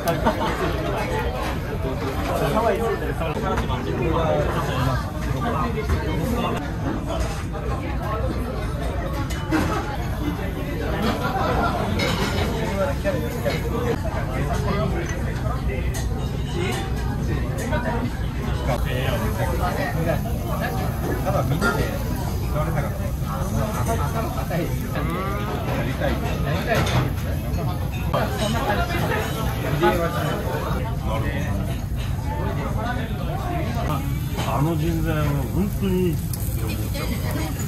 ただみんなで使われなかった。やりたい。そんな感じ。 あの人材は本当にいいって思っちゃう。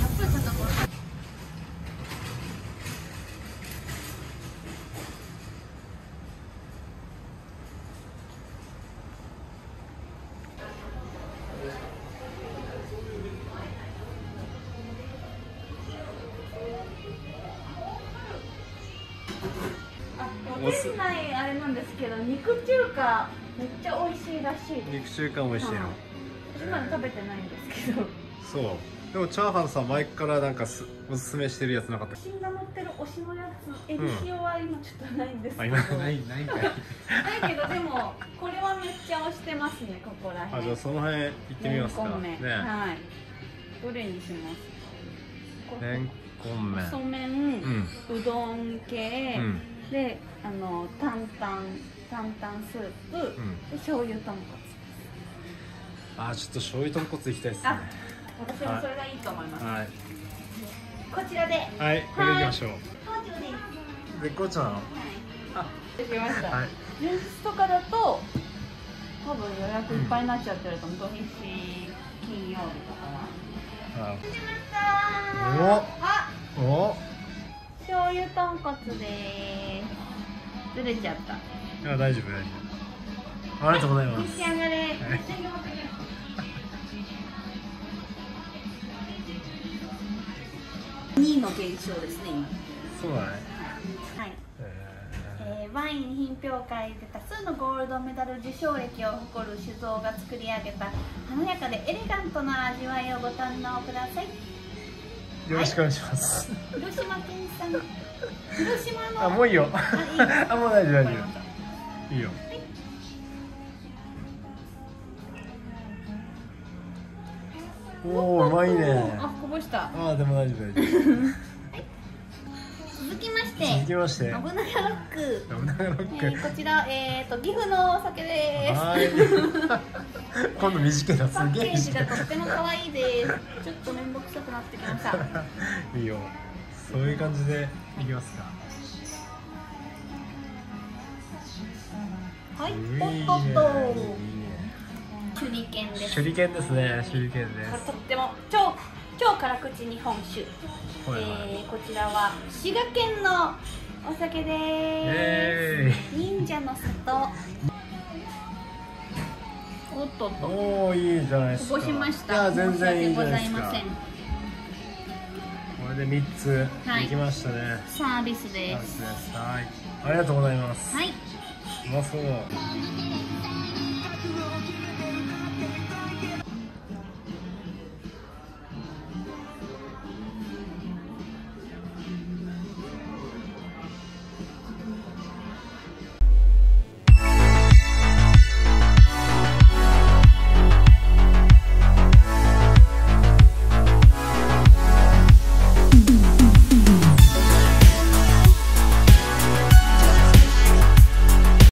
店内あれなんですけど、肉中華めっちゃ美味しいらしい。 肉中華も美味しいの。 私まだ食べてないんですけど。 そう。でもチャーハンさ前からなんかおすすめしてるやつなかった。 私が乗ってる推しのやつ、エビ塩は今ちょっとないんですけど。 今ないんかい。 ないけどでもこれはめっちゃ推してますね、ここら辺。 じゃあその辺行ってみますか。ね。 はい。どれにします？ レンコン麺。 細麺、うどん系、で担々スープ、で醤油豚骨。 ちょっと醤油豚骨いきたいですね。 私もそれがいいと思います。 はい。 こちらで。 はい、これ行きましょう。 で、 絶好調なの。 できました。 はい。 前日とかだと多分予約いっぱいになっちゃってると思う。土日、金曜日とかは。できました。 お。 醤油豚骨です。ずれちゃった。 大丈夫大丈夫。ありがとうございます。 召し上がれ。2位の現象ですね、今。 そうだね。 はい。ワイン品評会で多数のゴールドメダル受賞歴を誇る酒造が作り上げた華やかでエレガントな味わいをご堪能ください。 よろしくお願いします。 広島県産。広島の。 もういいよ。もう大丈夫大丈夫。いいよ。おお、うまいね。 こぼした。 でも大丈夫大丈夫。 続きまして。 信長ロック。 こちら岐阜のお酒です。 今度短いな。 パッケージがとっても可愛いです。ちょっと面倒くさくなってきました。 いいよ。そういう感じでいきますか。 はい。おっとっと。手裏剣です。 手裏剣ですね。手裏剣です。 とっても超辛口日本酒。こちらは滋賀県のお酒です。忍者の里。おっとっと。 おお、いいじゃないですか。 こぼしました。 全然いいじゃないですか。 これで3つできましたね。 サービスです。 はい。ありがとうございます。 はい。 うまそう。